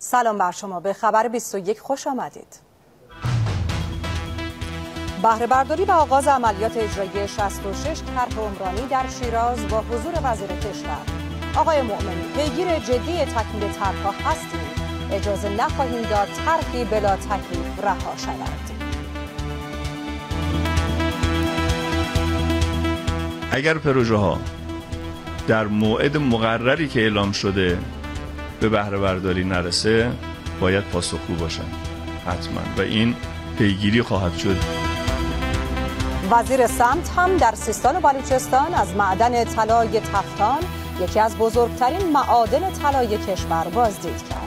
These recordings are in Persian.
سلام بر شما، به خبر 21 خوش آمدید. بهره برداری و آغاز عملیات اجرایی 66 طرح عمرانی در شیراز با حضور وزیر کشور. آقای مؤمنی، پیگیر جدی تکمیل طرح‌ها هستیم. اجازه نخواهیم داد طرحی بلا تکلیف رها شود. اگر پروژه ها در موعد مقرری که اعلام شده به بهره برداری نرسه، باید پاسخگو باشن حتما و این پیگیری خواهد شد. وزیر سمت هم در سیستان و بلوچستان از معدن طلای تفتان، یکی از بزرگترین معادن طلای کشور، بازدید کرد.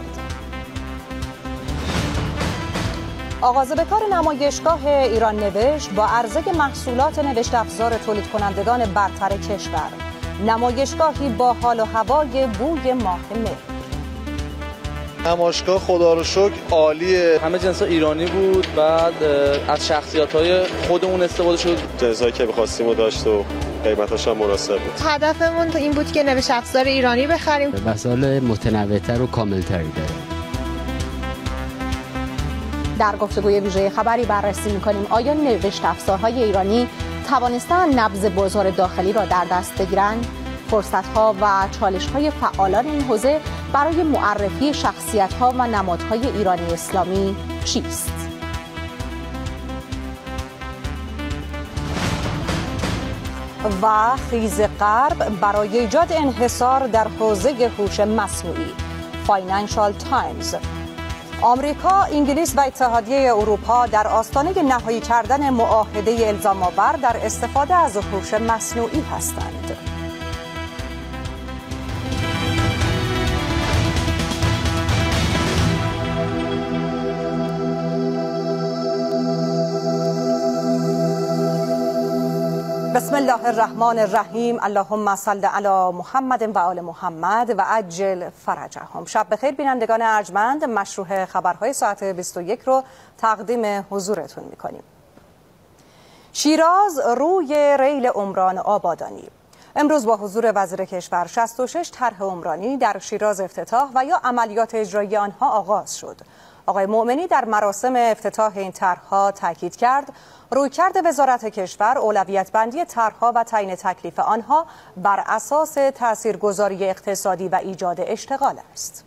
آغاز به کار نمایشگاه ایران نوشت با عرضه محصولات نوشت افزار تولید کنندگان برتر کشور. نمایشگاهی با حال و هوای بوی ماه مهر. نمایشگاه خدا رو شکر عالیه، همه جنس‌ها ایرانی بود، بعد از شخصیت‌های خودمون استفاده شد. جنسایی که می‌خواستیم و داشت و قیمتاش هم مناسب بود. هدفمون این بود که نوشت افزار ایرانی بخریم. وسایل متنوع‌تر و کامل‌تری داره. در گفتگوی ویژه خبری بررسی می‌کنیم آیا نوشت افزارهای ایرانی توانستند نبض بازار داخلی را در دست بگیرند؟ فرصت‌ها و چالش‌های فعالان این حوزه برای معرفی شخصیت‌ها و نمادهای ایرانی اسلامی چیست؟ و خیز غرب برای ایجاد انحصار در حوزه هوش مصنوعی. فاینانشال تایمز. آمریکا، انگلیس و اتحادیه اروپا در آستانه نهایی کردن معاهده الزام‌آور در استفاده از هوش مصنوعی هستند. بسم الله الرحمن الرحیم. اللهم صل علی محمد و آل محمد و عجل فرجهم. شب بخیر بینندگان ارجمند، مشروع خبرهای ساعت 21 رو تقدیم حضورتون میکنیم. شیراز روی ریل عمران آبادانی. امروز با حضور وزیر کشور 66 طرح عمرانی در شیراز افتتاح و یا عملیات اجرایی آنها آغاز شد. آقای مؤمنی در مراسم افتتاح این طرح‌ها تاکید کرد رویکرد وزارت کشور اولویت بندی طرح‌ها و تعیین تکلیف آنها بر اساس تاثیرگذاری اقتصادی و ایجاد اشتغال است.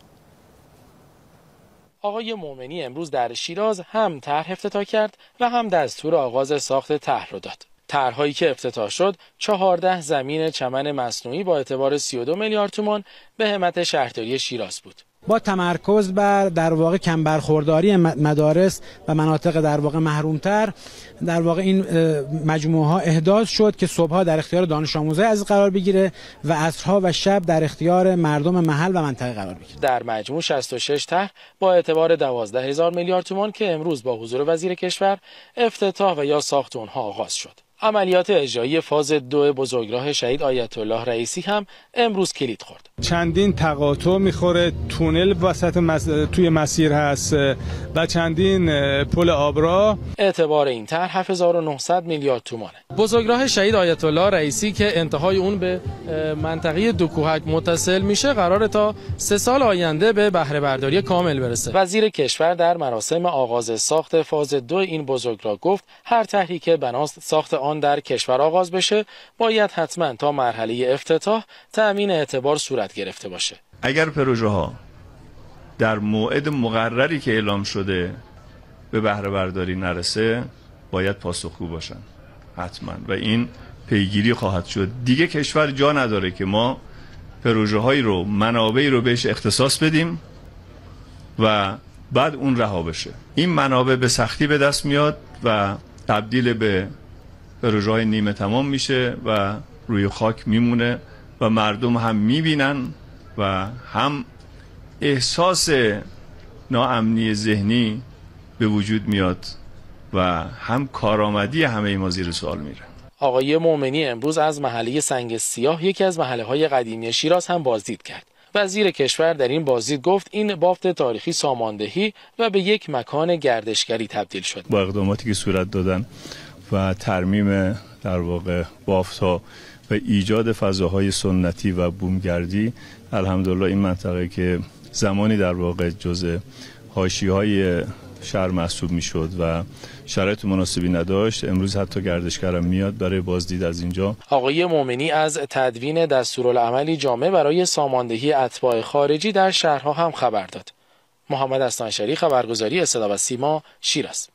آقای مؤمنی امروز در شیراز هم طرح افتتاح کرد و هم دستور آغاز ساخت طرح را داد. طرح‌هایی که افتتاح شد 14 زمین چمن مصنوعی با اعتبار 32 میلیارد تومان به همت شهرداری شیراز بود. با تمرکز بر در واقع کم برخورداری مدارس و مناطق در واقع محرومتر، در واقع این مجموعه ها احداث شد که صبحها در اختیار دانش آموزای عزیز قرار بگیره و عصرها و شب در اختیار مردم محل و منطقه قرار بگیره. در مجموع 66 طرح با اعتبار 12,000 میلیارد تومان که امروز با حضور وزیر کشور افتتاح و یا ساخت اونها آغاز شد. عملیات اجرایی فاز 2 بزرگراه شهید آیت الله رئیسی هم امروز کلید خورد. چندین تقاطع میخوره، تونل وسط توی مسیر هست و چندین پل آبراه. اعتبار این طرح 7900 میلیارد تومانه. بزرگراه شهید آیت الله رئیسی که انتهای اون به منطقه دوکوهک متصل میشه قراره تا 3 سال آینده به بهره برداری کامل برسه. وزیر کشور در مراسم آغاز ساخت فاز 2 این بزرگراه گفت هر طرحی که بناست ساخت آن در کشور آغاز بشه باید حتما تا مرحله افتتاح تأمین اعتبار صورت گرفته باشه. اگر پروژه ها در موعد مقرری که اعلام شده به بهره برداری نرسه، باید پاسخگو باشن حتما و این پیگیری خواهد شد. دیگه کشور جا نداره که ما پروژه هایی رو، منابعی رو بهش اختصاص بدیم و بعد اون رها بشه. این منابع به سختی به دست میاد و تبدیل به پروژه های نیمه تمام میشه و روی خاک میمونه و مردم هم میبینن و هم احساس ناامنی ذهنی به وجود میاد و هم کارآمدی همه ما زیر سوال میره. آقای مؤمنی امروز از محله سنگ سیاه، یکی از محله‌های قدیمی شیراز، هم بازدید کرد. وزیر کشور در این بازدید گفت این بافت تاریخی ساماندهی و به یک مکان گردشگری تبدیل شد. با اقداماتی که صورت دادن و ترمیم در واقع بافت‌ها و ایجاد فضاهای سنتی و بومگردی، الحمدلله این منطقه که زمانی در واقع جزء حاشیه‌های شهر محسوب میشد و شرایط مناسبی نداشت. امروز حتی گردشگرم میاد برای بازدید از اینجا. آقای مومنی از تدوین دستورالعملی جامع برای ساماندهی اتباع خارجی در شهرها هم خبر داد. محمد استانشری، خبرگزاری صدا و سیما، شیراز.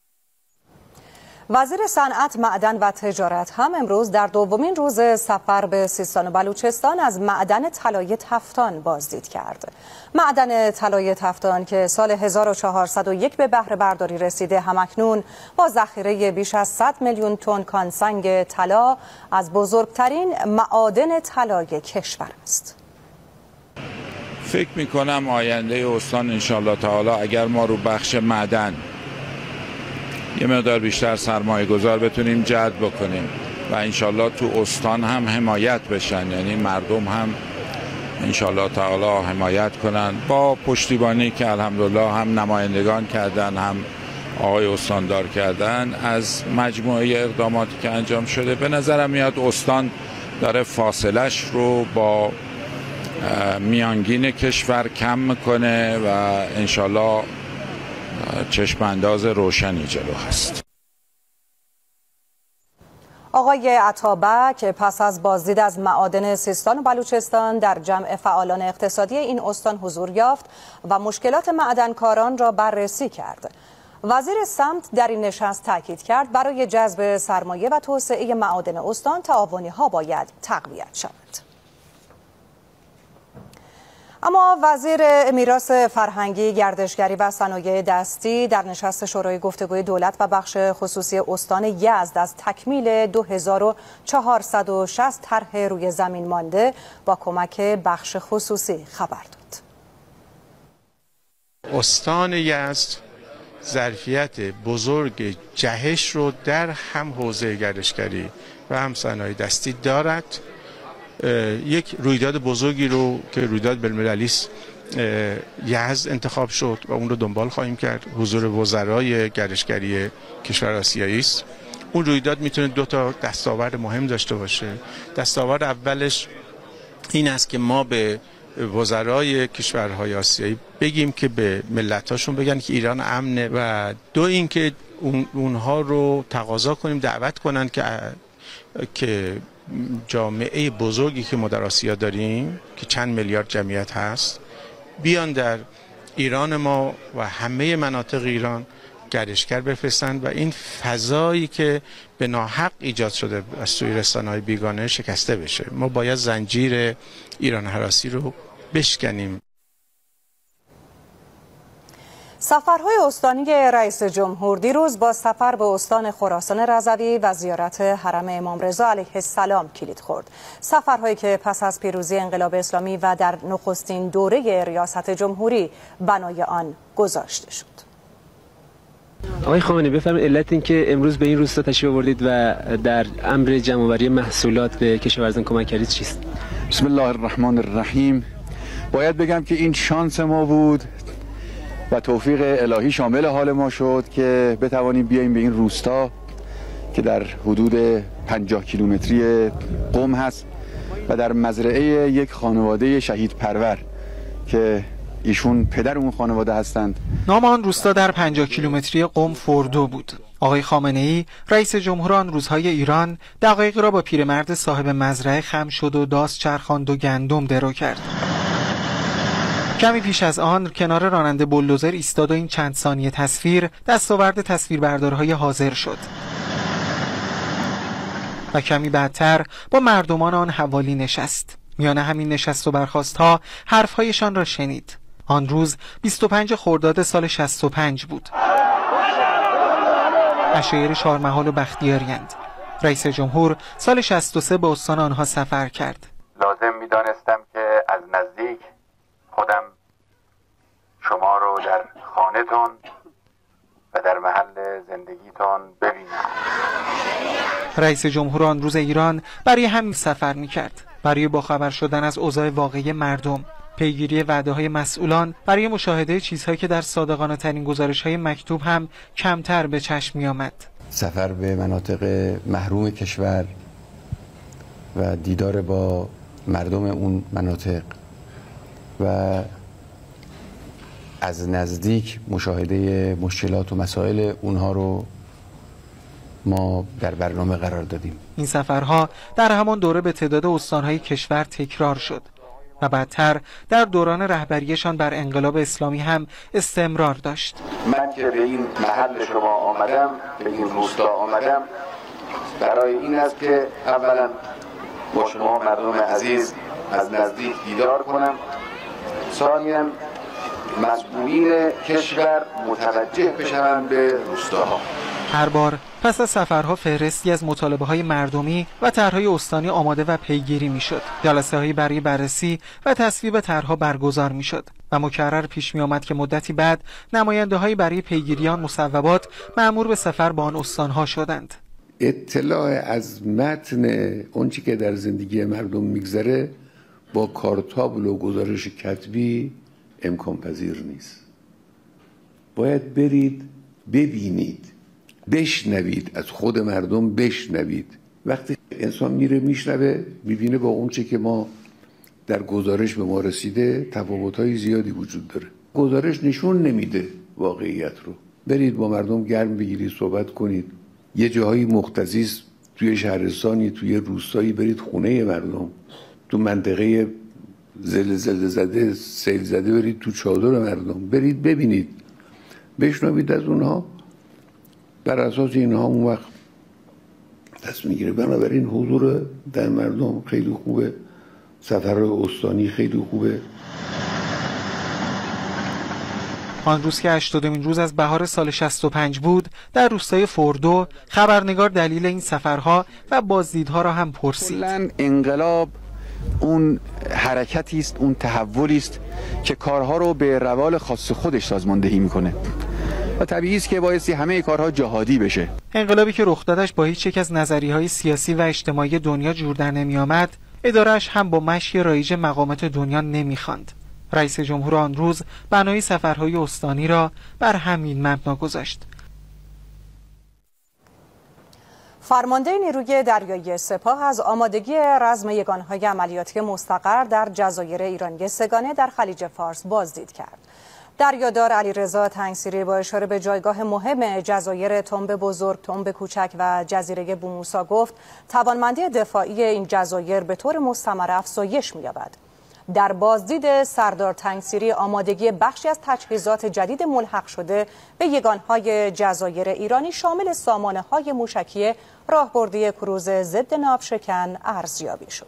وزیر صنعت، معدن و تجارت هم امروز در دومین روز سفر به سیستان و بلوچستان از معدن طلای تفتان بازدید کرد. معدن طلای تفتان که سال 1401 به بهره برداری رسیده، همکنون با ذخیره بیش از 100 میلیون تن کانسنگ طلا از بزرگترین معادن طلای کشور است. فکر می‌کنم آینده استان انشالله تعالی اگر ما رو بخش معدن یه مقدار بیشتر سرمایه گذار بتونیم جلب بکنیم و انشالله تو استان هم حمایت بشن، یعنی مردم هم انشالله تعالی حمایت کنن با پشتیبانی که الحمدلله هم نمایندگان کردن هم آقای استاندار کردن از مجموعه اقداماتی که انجام شده. به نظرم میاد استان داره فاصلش رو با میانگین کشور کم میکنه و انشالله چشم انداز روشنی جلو هست. آقای عطابک پس از بازدید از معادن سیستان و بلوچستان در جمع فعالان اقتصادی این استان حضور یافت و مشکلات معدنکاران را بررسی کرد. وزیر سمت در این نشست تاکید کرد برای جذب سرمایه و توسعه معادن استان تعاونی‌ها باید تقویت شود. اما وزیر میراث فرهنگی، گردشگری و صنایع دستی در نشست شورای گفتگوی دولت و بخش خصوصی استان یزد از تکمیل 2460 طرح روی زمین مانده با کمک بخش خصوصی خبر داد. استان یزد ظرفیت بزرگ جهش رو در هم حوزه گردشگری و هم صنایع دستی دارد. یک رویداد بزرگی رو که رویداد بین‌المللی یزد انتخاب شد و اون رو دنبال خواهیم کرد. حضور وزرای گردشگری کشور آسیایی است. اون رویداد میتونه دو تا دستاورد مهم داشته باشه. دستاورد اولش این است که ما به وزرای کشورهای آسیایی بگیم که به ملتاشون بگن که ایران امنه و دو این که اونها رو تقاضا کنیم دعوت کنن که جامعه بزرگی که ما در آسیا داریم که چند میلیارد جمعیت هست بیان در ایران ما و همه مناطق ایران گردشگر بفرستند و این فضایی که به ناحق ایجاد شده از سوی رسانه‌های بیگانه شکسته بشه. ما باید زنجیر ایران هراسی رو بشکنیم. سفرهای استانی رئیس جمهور دیروز با سفر به استان خراسان رضوی و زیارت حرم امام رضا علیه السلام کلید خورد. سفرهایی که پس از پیروزی انقلاب اسلامی و در نخستین دوره ریاست جمهوری بنای آن گذاشته شد. آقای خامنه‌ای بفرمایید علت این که امروز به این روستا تشریف آوردید و در امر جمع‌آوری محصولات به کشاورزان کمک کردید چیست؟ بسم الله الرحمن الرحیم. باید بگم که این شانس ما بود و توفیق الهی شامل حال ما شد که بتوانیم بیاییم به این روستا که در حدود 50 کیلومتری قم هست و در مزرعه یک خانواده شهید پرور که ایشون پدر اون خانواده هستند. نام آن روستا در 50 کیلومتری قم فردو بود. آقای خامنه‌ای رئیس جمهور آن روزهای ایران دقایقی را با پیرمرد صاحب مزرعه خم شد و داس چرخاند و گندم درو کرد. کمی پیش از آن کنار راننده بولدوزر ایستاد و این چند ثانیه تصویر دستاورد تصویربردارهای حاضر شد. و کمی بعدتر با مردمان آن حوالی نشست. میان همین نشست و برخاستها حرفهایشان را شنید. آن روز 25 خرداد سال 65 بود. عشایر چهارمحال و بختیاری‌اند. رئیس جمهور سال 63 به استان آنها سفر کرد. لازم می‌دانستم که از نزدیک خودم شما رو در خانه‌تون و در محل زندگیتون ببینم. رئیس جمهور آن روز ایران برای همین سفر می‌کرد. برای باخبر شدن از اوضاع واقعی مردم، پیگیری وعده‌های مسئولان، برای مشاهده چیزهایی که در صادقانه‌ترین گزارش‌های مکتوب هم کمتر به چشم می‌آمد. سفر به مناطق محروم کشور و دیدار با مردم اون مناطق و از نزدیک مشاهده مشکلات و مسائل اونها رو ما در برنامه قرار دادیم. این سفرها در همان دوره به تعداد استانهای کشور تکرار شد و بعدتر در دوران رهبریشان بر انقلاب اسلامی هم استمرار داشت. من که به این محل شما آمدم، به این روستا آمدم، برای این است که اولا با شما مردم عزیز از نزدیک دیدار کنم، ثانیاً مسئولین کشور متوجه بشوند به روستاها. هر بار پس از سفرها فهرستی از مطالبه‌های مردمی و طرح‌های استانی آماده و پیگیری می‌شد. جلسه‌هایی برای بررسی و تصویب طرح‌ها برگزار می‌شد و مکرر پیش می‌آمد که مدتی بعد نماینده‌هایی برای پیگیری آن مصوبات مأمور به سفر به آن استان‌ها شدند. اطلاع از متن اونچه که در زندگی مردم می‌گذره با کارتابل و گزارش کتبی امکان پذیر نیست. باید برید ببینید، بشنوید، از خود مردم بشنوید. وقتی انسان میره میشنوه میبینه با اون چه که ما در گزارش به ما رسیده تفاوت‌های زیادی وجود داره. گزارش نشون نمیده واقعیت رو. برید با مردم گرم بگیرید، صحبت کنید. یه جاهایی مختصیست توی شهرستانی، توی روستایی، برید خونه مردم، تو منطقه زلزله زده، سیل زده، برید تو چادر مردم، برید ببینید، بشنوید از اونها. بر اساس اینها اون وقت دست میگیره. بنابراین حضور در مردم خیلی خوبه، سفرهای استانی خیلی خوبه. آن روز که 80مین روز از بهار سال 65 بود، در روستای فوردو خبرنگار دلیل این سفرها و بازدیدها را هم پرسید. کلاً انقلاب اون حرکتی است، اون تحولی است که کارها رو به روال خاص خودش سازماندهی میکنه و طبیعی است که بایستی همه کارها جهادی بشه. انقلابی که رخ دادش با هیچ یک از نظریه‌های سیاسی و اجتماعی دنیا جور در نمی‌آمد، اداره‌اش هم با مشی رایج مقامات دنیا نمی‌خواند. رئیس جمهور آن روز بنای سفرهای استانی را بر همین مبنا گذاشت. فرمانده نیروی دریایی سپاه از آمادگی رزم یگانهای عملیاتی مستقر در جزایر ایرانی سگانه در خلیج فارس بازدید کرد. دریادار علیرضا تنگسیری با اشاره به جایگاه مهم جزایر تنب بزرگ، تنب کوچک و جزیره بوموسا گفت توانمندی دفاعی این جزایر به طور مستمر افزایش می‌یابد. در بازدید سردار تنگسیری آمادگی بخشی از تجهیزات جدید ملحق شده به یگانهای جزایر ایرانی شامل سامانه‌های موشکی راهبردی کروز ضد ناوشکن ارزیابی شد.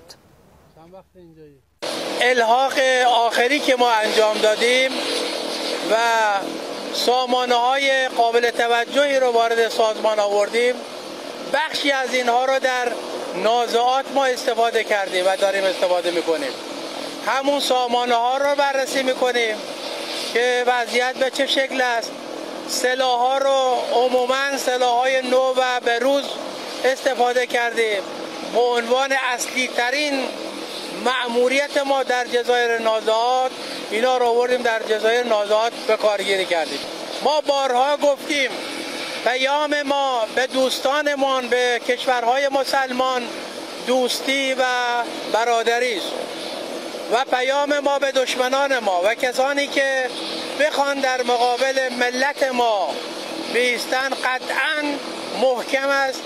الحاق آخری که ما انجام دادیم و سامانه‌های قابل توجهی رو وارد سازمان آوردیم، بخشی از اینها رو در نازعات ما استفاده کردیم و داریم استفاده می‌کنیم. همون سامانه‌ها رو بررسی می‌کنیم که وضعیت به چه شکل است. سلاح‌ها رو عموماً سلاح‌های نو و بروز استفاده کردیم. به عنوان اصلی ترین مأموریت ما در جزایر نازعات اینا رو آوردیم در جزایر نازعات به کارگیری کردیم. ما بارها گفتیم پیام ما به دوستانمان، به کشورهای مسلمان دوستی و برادری است و پیام ما به دشمنان ما و کسانی که بخوان در مقابل ملت ما بایستن قطعاً محکم است.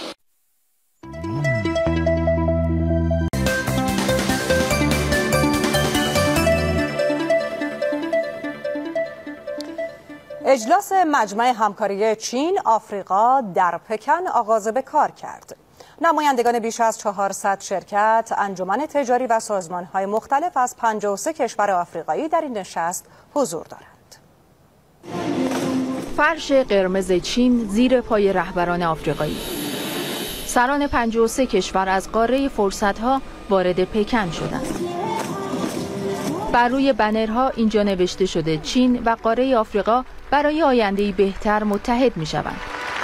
اجلاس مجمع همکاری چین آفریقا در پکن آغاز به کار کرد. نمایندگان بیش از 400 شرکت، انجمن تجاری و سازمان‌های مختلف از 53 کشور آفریقایی در این نشست حضور دارند. فرش قرمز چین زیر پای رهبران آفریقایی. سران 53 کشور از قاره فرصت‌ها وارد پکن شدند. بر روی بنرها اینجا نوشته شده چین و قاره آفریقا برای آینده‌ای بهتر متحد می‌شوند.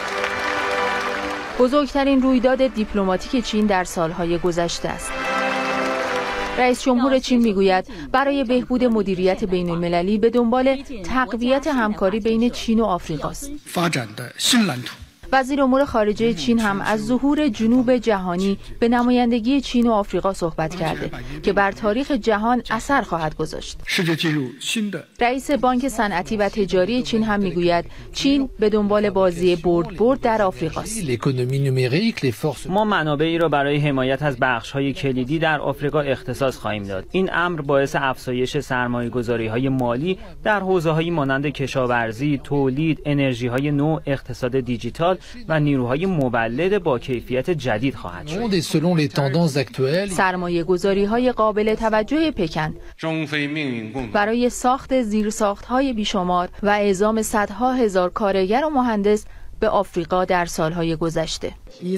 بزرگترین رویداد دیپلماتیک چین در سالهای گذشته است. رئیس جمهور چین میگوید برای بهبود مدیریت بین‌المللی به دنبال تقویت همکاری بین چین و آفریقا است. وزیر امور خارجه چین هم از ظهور جنوب جهانی به نمایندگی چین و آفریقا صحبت کرده که بر تاریخ جهان اثر خواهد گذاشت. رئیس بانک صنعتی و تجاری چین هم میگوید چین به دنبال بازی برد در آفریقاست. ما منابعی را برای حمایت از بخش‌های کلیدی در آفریقا اختصاص خواهیم داد. این امر باعث افزایش سرمایه‌گذاری‌های مالی در حوزه‌هایی مانند کشاورزی، تولید، انرژی‌های نو، اقتصاد دیجیتال و نیروهای مولد با کیفیت جدید خواهد شد. سرمایه‌گذاری‌های قابل توجه پکن برای ساخت زیرساخت‌های بیشمار و اعزام صدها هزار کارگر و مهندس به آفریقا در سالهای گذشته.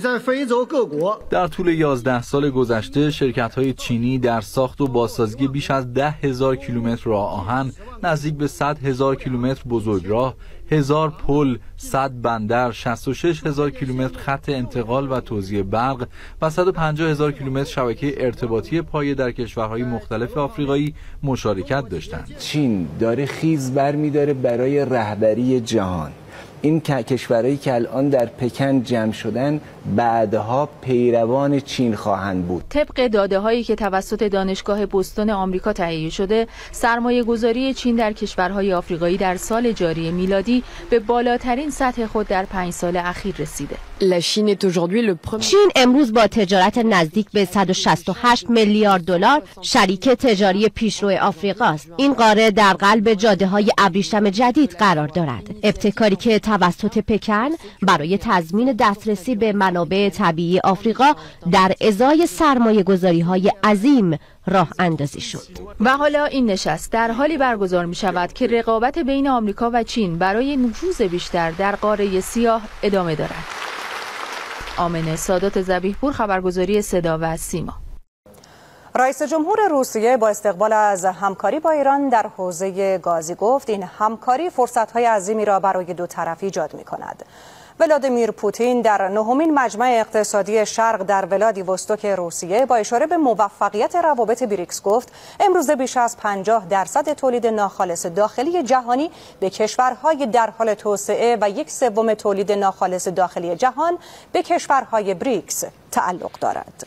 در طول 11 سال گذشته شرکت‌های چینی در ساخت و بازسازی بیش از 10,000 کیلومتر راه آهن، نزدیک به 100,000 کیلومتر بزرگراه، 1000 پل، 100 بندر، 66,000 کیلومتر خط انتقال و توزیع برق و 150,000 کیلومتر شبکه ارتباطی پایه در کشورهای مختلف آفریقایی مشارکت داشتند. چین داره خیز برمی‌داره برای رهبری جهان. این کشورهایی که الان در پکن جمع شدن بعدها پیروان چین خواهند بود. طبق داده‌هایی که توسط دانشگاه بوستون آمریکا تهیه شده، سرمایه‌گذاری چین در کشورهای آفریقایی در سال جاری میلادی به بالاترین سطح خود در 5 سال اخیر رسیده. چین امروز با تجارت نزدیک به 168 میلیارد دلار شریک تجاری پیشرو آفریقا است. این قاره در قلب جاده‌های ابریشم جدید قرار دارد. ابتکاری که توسط پکن برای تضمین دسترسی به منابع طبیعی آفریقا در ازای سرمایه‌گذاری‌های عظیم راه اندازی شد. و حالا این نشست در حالی برگزار می شود که رقابت بین آمریکا و چین برای نفوذ بیشتر در قاره سیاه ادامه دارد. آمنه سادات ذبیح‌پور، خبرگزاری صدا و سیما. رئیس جمهور روسیه با استقبال از همکاری با ایران در حوزه گازی گفت این همکاری فرصت‌های عظیمی را برای دو طرف ایجاد می‌کند. ولادیمیر پوتین در 9مین مجمع اقتصادی شرق در ولادیوستوک روسیه با اشاره به موفقیت روابط بریکس گفت امروزه بیش از 50% تولید ناخالص داخلی جهانی به کشورهای در حال توسعه و 1/3 تولید ناخالص داخلی جهان به کشورهای بریکس تعلق دارد.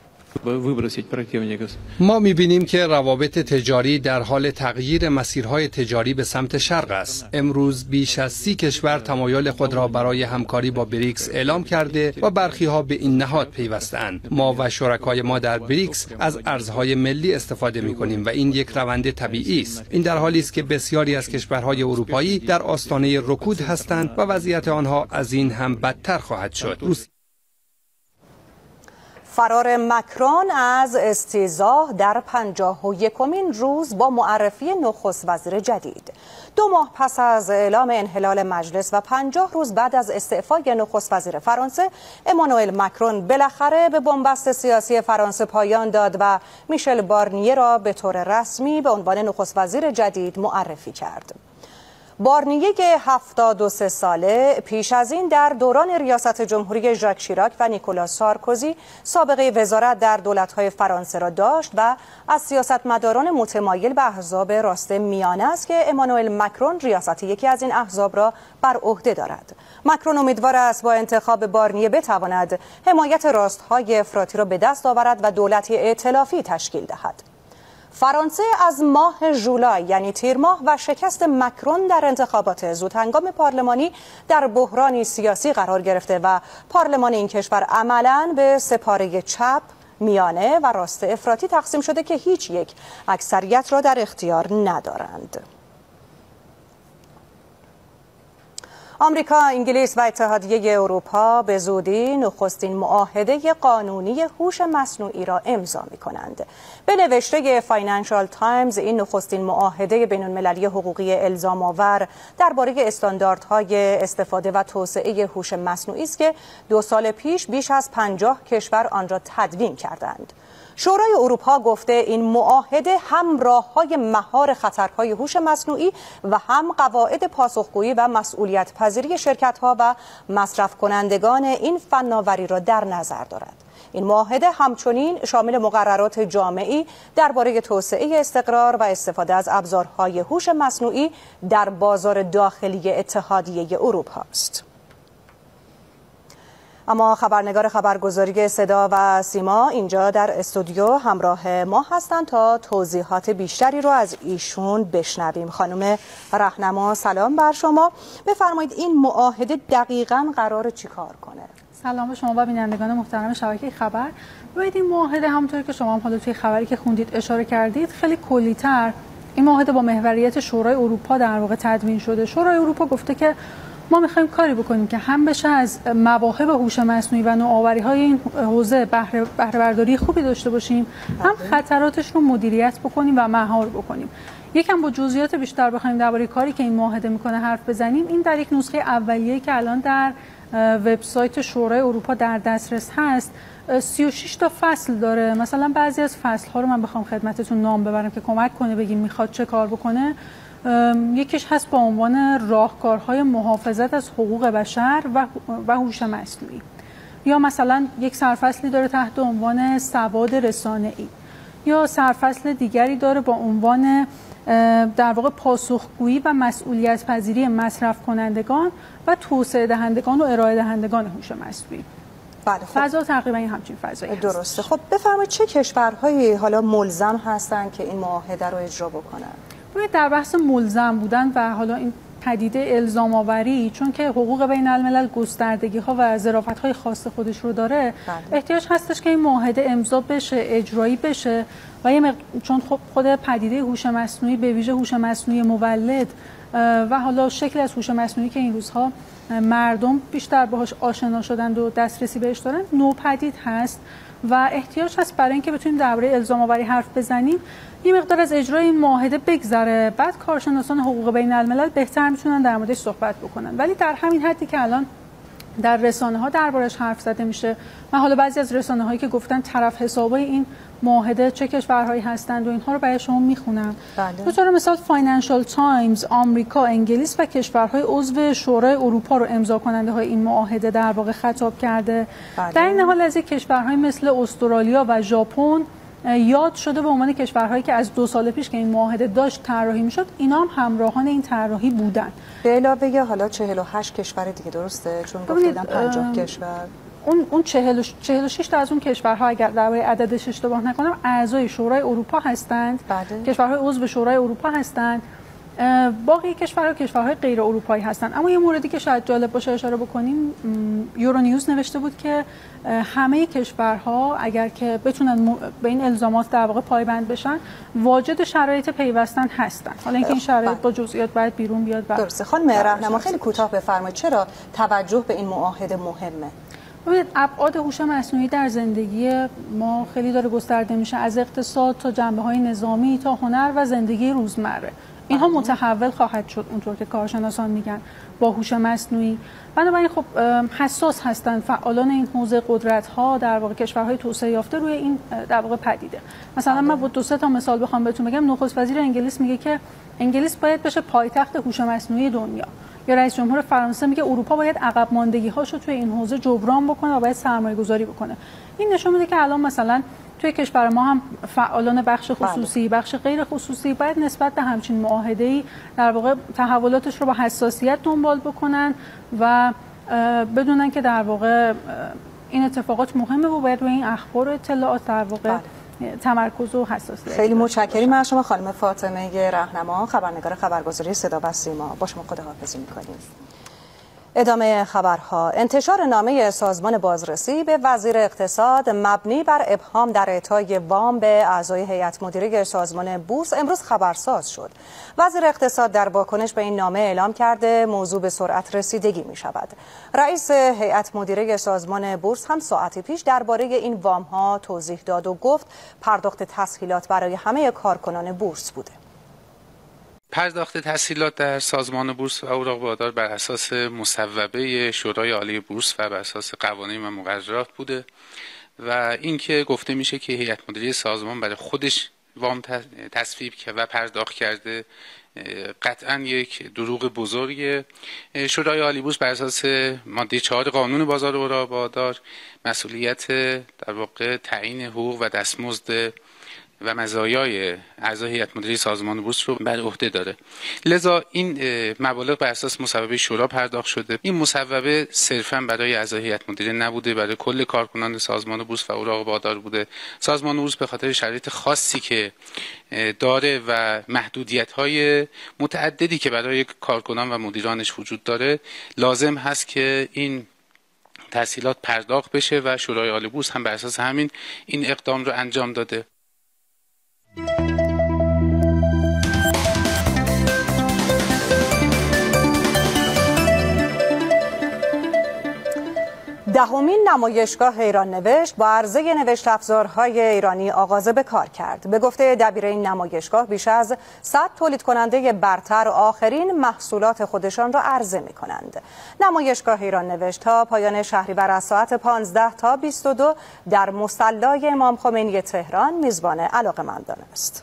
ما می‌بینیم که روابط تجاری در حال تغییر مسیرهای تجاری به سمت شرق است. امروز بیش از 30 کشور تمایل خود را برای همکاری با بریکس اعلام کرده و برخی‌ها به این نهاد پیوسته‌اند. ما و شرکای ما در بریکس از ارزهای ملی استفاده می‌کنیم و این یک روند طبیعی است. این در حالی است که بسیاری از کشورهای اروپایی در آستانه رکود هستند و وضعیت آنها از این هم بدتر خواهد شد. فرار مکرون از استیضاح در 51مین روز با معرفی نخست وزیر جدید. 2 ماه پس از اعلام انحلال مجلس و 50 روز بعد از استعفای نخست وزیر فرانسه، امانوئل مکرون بالاخره به بنبست سیاسی فرانسه پایان داد و میشل بارنیه را به طور رسمی به عنوان نخست وزیر جدید معرفی کرد. بارنیه 73 ساله پیش از این در دوران ریاست جمهوری ژاک شیراک و نیکولاس سارکوزی سابقه وزارت در دولت‌های فرانسه را داشت و از سیاستمداران متمایل به احزاب راست میانه است که امانوئل مکرون ریاست یکی از این احزاب را بر عهده دارد. مکرون امیدوار است با انتخاب بارنیه بتواند حمایت راست‌های افراطی را به دست آورد و دولتی ائتلافی تشکیل دهد. فرانسه از ماه ژولای یعنی تیر ماه و شکست مکرون در انتخابات زودهنگام پارلمانی در بحرانی سیاسی قرار گرفته و پارلمان این کشور عملاً به سپاره چپ، میانه و راست افراطی تقسیم شده که هیچ یک اکثریت را در اختیار ندارند. آمریکا، انگلیس و اتحادیه اروپا به زودی نخستین معاهده قانونی هوش مصنوعی را امضا می‌کنند. به نوشته فاینانشال تایمز این نخستین معاهده بین‌المللی حقوقی الزام‌آور درباره استانداردهای استفاده و توسعه هوش مصنوعی است که 2 سال پیش بیش از 50 کشور آن را تدوین کردند. شورای اروپا گفته این معاهده هم راه‌های مهار خطرهای هوش مصنوعی و هم قواعد پاسخگویی و مسئولیت پذیری شرکت‌ها و مصرف کنندگان این فناوری را در نظر دارد. این معاهده همچنین شامل مقررات جامعی درباره توسعه استقرار و استفاده از ابزارهای هوش مصنوعی در بازار داخلی اتحادیه اروپا است. اما خبرنگار خبرگزاری صدا و سیما اینجا در استودیو همراه ما هستند تا توضیحات بیشتری رو از ایشون بشنویم. خانم راهنما سلام بر شما. بفرمایید این معاهده دقیقاً قرار چیکار کنه؟ سلام به شما و بینندگان محترم شبکه خبر. ببینید این معاهده همونطوری که شما هم حالا توی خبری که خوندید اشاره کردید خیلی کلی‌تر این معاهده با محوریت شورای اروپا در واقع تدوین شده. شورای اروپا گفته که ما می‌خوایم کاری بکنیم که هم بشه از مواهب هوش مصنوعی و نوآوری‌های این حوزه بهره برداری خوبی داشته باشیم، هم خطراتش رو مدیریت بکنیم و مهار بکنیم. یکم با جزئیات بیشتر بخوایم درباره کاری که این معاهده میکنه حرف بزنیم. این در یک نسخه اولیه‌ای که الان در وبسایت شورای اروپا در دسترس هست 36 تا فصل داره. مثلا بعضی از فصل‌ها رو من بخوام خدمتتون نام ببرم که کمک کنه بگیم میخواد چه کار بکنه. یکیش هست با عنوان راهکارهای محافظت از حقوق بشر و هوش مصنوعی، یا مثلا یک سرفصلی داره تحت عنوان سواد رسانه‌ای، یا سرفصل دیگری داره با عنوان در واقع پاسخگویی و مسئولیت پذیری مصرف کنندگان و توسعه دهندگان و ارائه دهندگان هوش مصنوعی. بله، فضا تقریبا همچین فضایی درسته. خب بفرمایید چه کشورهایی حالا ملزم هستن که این معاهده رو اجرا بکنن؟ در بحث ملزم بودن و حالا این پدیده الزام آوری، چون که حقوق بین الملل گستردگی ها و ظرافت های خاص خودش رو داره، احتیاج هستش که این معاهده امضا بشه، اجرایی بشه و چون خود پدیده هوش مصنوعی به ویژه هوش مصنوعی مولد و حالا شکل از هوش مصنوعی که این روزها مردم بیشتر باهاش آشنا شدند و دسترسی بهش دارن نوپدید هست و احتیاج هست برای اینکه بتونیم درباره الزام آوری حرف بزنیم یه مقدار از اجرای این معاهده بگذره، بعد کارشناسان حقوق بین الملل بهتر میتونن در موردش صحبت بکنن. ولی در همین حدی که الان در رسانه‌ها دربارش حرف زده میشه و حالا بعضی از رسانه‌هایی که گفتن طرف حسابای این معاهده چه کشورهایی هستند و اینها رو برای شما میخونم. به طور مثال فاینانشال تایمز، آمریکا، انگلیس و کشورهای عضو شورای اروپا رو امضا کننده های این معاهده در واقع خطاب کرده. در این حال از کشورهای مثل استرالیا و ژاپن یاد شده به عنوان کشورهایی که از 2 سال پیش که این معاهده داشت طراحی میشد اینا هم همراهان این طراحی بودن. به علاوه حالا 48 کشور دیگه، درسته؟ چون گفتن 50 کشور. اون 46 تا از اون کشورها اگر درباره عددش اشتباه نکنم اعضای شورای اروپا هستند. کشورهای عضو شورای اروپا هستند. باقی کشورهای غیر اروپایی هستند. اما یه موردی که شاید جالب باشه اشاره بکنیم، یورونیوز نوشته بود که همه کشورها اگر که بتونن به این الزامات در واقع پایبند بشن واجد شرایط پیوستن هستند. حالا اینکه این شرایط با جزئیات باید بیرون بیاد. درسته. خانم راهنما خیلی کوتاه بفرمایید چرا توجه به این معاهده مهمه؟ ببینید ابعاد هوش مصنوعی در زندگی ما خیلی داره گسترده میشه، از اقتصاد تا جنبه‌های نظامی تا هنر و زندگی روزمره. اینها متحول خواهد شد اونطور که کارشناسان میگن با هوش مصنوعی. بنابراین خب حساس هستند فعالان این حوزه قدرت‌ها در واقع کشورهای توسعه یافته روی این در واقع پدیده. مثلا من با 2-3 تا مثال بخوام بهتون بگم، نخست وزیر انگلیس میگه که انگلیس باید بشه پایتخت هوش مصنوعی دنیا، یا رئیس جمهور فرانسه میگه اروپا باید عقب ماندگی‌هاشو توی این حوزه جبران بکنه و باید سرمایه‌گذاری بکنه. این نشون میده که الان مثلا توی کشور ما هم فعالان بخش خصوصی، بخش غیر خصوصی باید نسبت به همچین معاهده‌ای در واقع تحولاتش رو با حساسیت دنبال بکنن و بدونن که در واقع این اتفاقات مهمه و باید روی این اخبار و اطلاعات در واقع تمرکز و حساسیت. خیلی متشکریم از شما خانم فاطمه راهنما، خبرنگار خبرگزاری صدا و سیما. با شما خداحافظی می‌کنیم. ادامه خبرها. انتشار نامه سازمان بازرسی به وزیر اقتصاد مبنی بر ابهام در اعطای وام به اعضای هیئت مدیره سازمان بورس امروز خبرساز شد. وزیر اقتصاد در واکنش به این نامه اعلام کرده موضوع به سرعت رسیدگی می شود. رئیس هیئت مدیره سازمان بورس هم ساعتی پیش درباره این وام ها توضیح داد و گفت پرداخت تسهیلات برای همه کارکنان بورس بوده. پرداخت تسهیلات در سازمان بورس و اوراق وادار بر اساس مصوبه شورای عالی بورس و بر اساس قوانین و مقررات بوده و اینکه گفته میشه که هیئت مدیره سازمان برای خودش وام تصویب کرد و پرداخت کرده قطعا یک دروغ بزرگه. شورای عالی بورس بر اساس ماده 4 قانون بازار اوراق وادار مسئولیت در واقع تعیین حقوق و دستمزد و مزایای اعضای هیئت مدیره سازمان بورس رو بر عهده داره. لذا این مبالغ بر اساس مصوبه شورا پرداخت شده. این مصوبه صرفا برای اعضای هیئت مدیره نبوده، برای کل کارکنان سازمان بورس و اوراق بادار بوده. سازمان بورس به خاطر شرایط خاصی که داره و محدودیت‌های متعددی که برای کارکنان و مدیرانش وجود داره، لازم هست که این تسهیلات پرداخت بشه و شورای عالی بورس هم بر اساس همین این اقدام رو انجام داده. دهمین نمایشگاه ایران نوشت با عرضه نوشت افزارهای ایرانی آغاز به کار کرد. به گفته دبیر این نمایشگاه بیش از 100 تولید کننده برتر آخرین محصولات خودشان را عرضه می کنند. نمایشگاه ایران نوشت تا پایان شهریور از ساعت 15 تا 22 در مصلی امام خمینی تهران میزبان علاقه‌مندان است.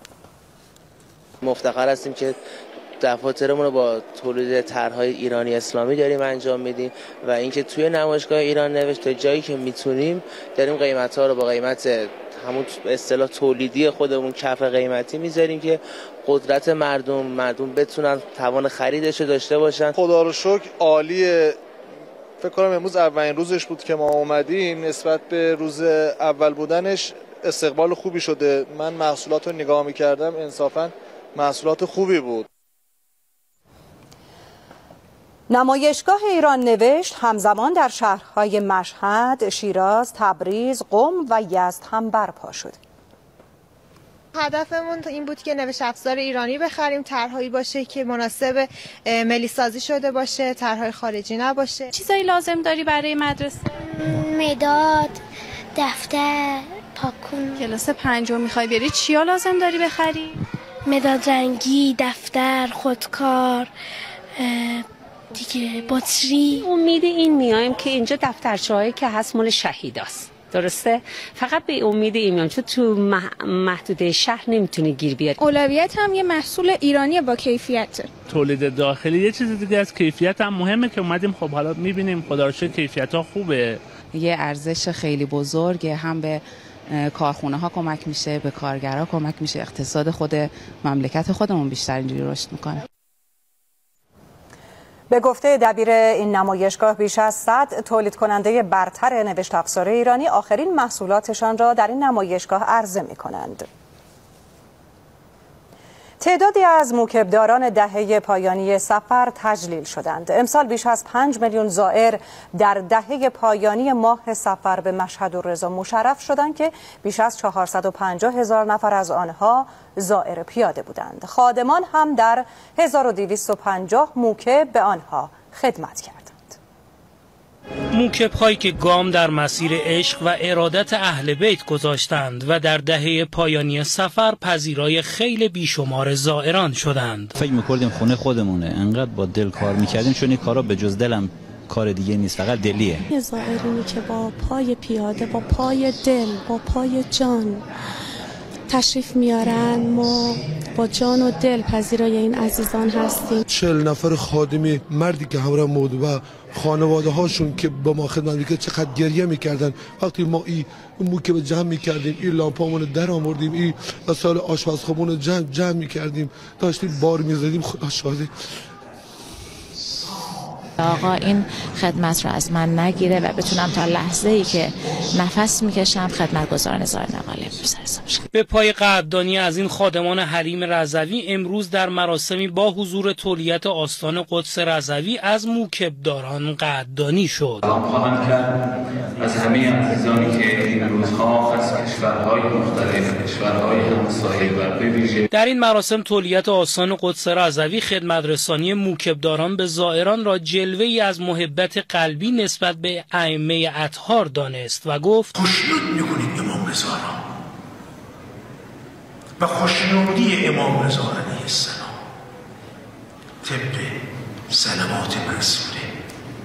مفتخر هستیم که دفاترمون رو با تولید طرح‌های ایرانی اسلامی داریم انجام میدیم و اینکه توی نمایشگاه ایران نوشت تا جایی که میتونیم داریم قیمت‌ها رو با قیمت همون اصطلاح تولیدی خودمون کف قیمتی میذاریم که قدرت مردم بتونن توان خریدش رو داشته باشن. خدا رو شکر عالیه. فکر کنم امروز اولین روزش بود که ما اومدیم، نسبت به روز اول بودنش استقبال خوبی شده. من محصولات رو نگاه می‌کردم، انصافاً محصولات خوبی بود. نمایشگاه ایران نوشت همزمان در شهرهای مشهد، شیراز، تبریز، قم و یزد هم برپا شد. هدفمون این بود که نوشت افزار ایرانی بخریم، طرحهایی باشه که مناسب ملی سازی شده باشه، طرحهای خارجی نباشه. چیزایی لازم داری برای مدرسه؟ مداد، دفتر، پاکون. کلاس 5 میخوای بری، چیا لازم داری بخری؟ مداد رنگی، دفتر، خودکار، دیگه باتری. امید این میایم که اینجا دفترچه‌هایی که هست مال شهیداست، درسته؟ فقط به امید این میایم، چون تو محدوده شهر نمیتونه گیر بیاد. اولویت هم یه محصول ایرانی با کیفیت. تولید داخلی یه چیز دیگه از کیفیت هم مهمه که اومدیم خب حالا میبینیم خدا رو شکر کیفیت‌ها خوبه. یه ارزش خیلی بزرگه، هم به کارخونه ها کمک میشه، به کارگرها کمک میشه، اقتصاد خود مملکت خودمون بیشتر اینجوری رشد میکنه. به گفته دبیر این نمایشگاه بیش از 100 تولید کننده برتر نوشت افزار ایرانی آخرین محصولاتشان را در این نمایشگاه عرضه می کنند. تعدادی از موکبداران دهه پایانی صفر تجلیل شدند. امسال بیش از 5 میلیون زائر در دهه پایانی ماه صفر به مشهد و رضا مشرف شدند که بیش از 450,000 نفر از آنها زائر پیاده بودند. خادمان هم در 1250 موکب به آنها خدمت کردند. موکب هایی که گام در مسیر عشق و ارادت اهل بیت گذاشتند و در دهه پایانی سفر پذیرای خیلی بیشمار زائران شدند. فکر می‌کردیم خونه خودمونه، انقدر با دل کار می‌کردیم، چون این کارا به جز دلم کار دیگه نیست، فقط دلیه. یه زائرینی که با پای پیاده، با پای دل، با پای جان تشریف میارن، ما با جان و دل پذیرای این عزیزان هستیم. 40 نفر خادمی مردی که همراه بود و خانواده هاشون که با ما خدمت میکردن چقدر گریه میکردن وقتی ما این موکب جمع میکردیم، این لامپامون در آوردیم، این وسایل آشپزخونه‌مون جمع میکردیم، داشتیم بار میزدیم. خدا شاهده. آقا این خدمت رو از من نگیره و بتونم تا لحظه ای که نفس میکشم خدمتگزاران زائران غالب بسرسم. به پای قدردانی از این خادمان حریم رضوی امروز در مراسمی با حضور تولیت آستان قدس رضوی از موکبداران قدردانی شد. خواهم کرد از همه عزیزانی که این روزها از کشورهای مختلف، کشورهای همسایه و به ویژه در این مراسم تولیت آستان قدس رضوی خدمترسانی موکبداران به زائران را جلوه‌ای از محبت قلبی نسبت به ائمه اطهار دانست و گفت: خوشنود می‌کنید امام رضا را و خوشنودی امام رضا علیه السلام طبق صلوات منصوره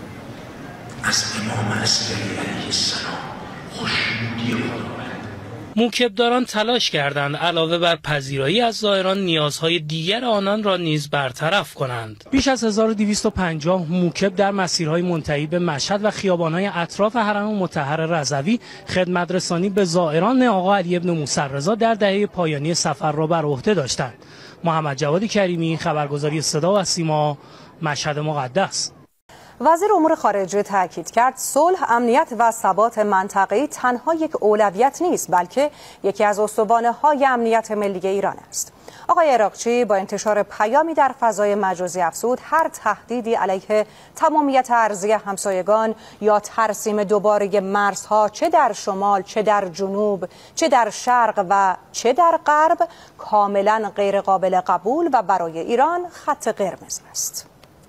از امام اصغری علیه السلام خوشنودی خدا موکبداران تلاش کردند علاوه بر پذیرایی از زائران نیازهای دیگر آنان را نیز برطرف کنند. بیش از 1250 موکب در مسیرهای منتهی به مشهد و خیابان‌های اطراف حرم مطهر رضوی خدمت‌رسانی به زائران آقا علی بن موسی رضا در دهه پایانی سفر را بر عهده داشتند. محمد جواد کریمی، خبرگزاری صدا و سیما، مشهد مقدس. وزیر امور خارجه تاکید کرد صلح، امنیت و ثبات منطقه‌ای تنها یک اولویت نیست، بلکه یکی از استوانه‌های امنیت ملی ایران است. آقای عراقچی با انتشار پیامی در فضای مجازی افزود هر تهدیدی علیه تمامیت ارضی همسایگان یا ترسیم دوباره مرزها، چه در شمال، چه در جنوب، چه در شرق و چه در غرب، کاملا غیر قابل قبول و برای ایران خط قرمز است.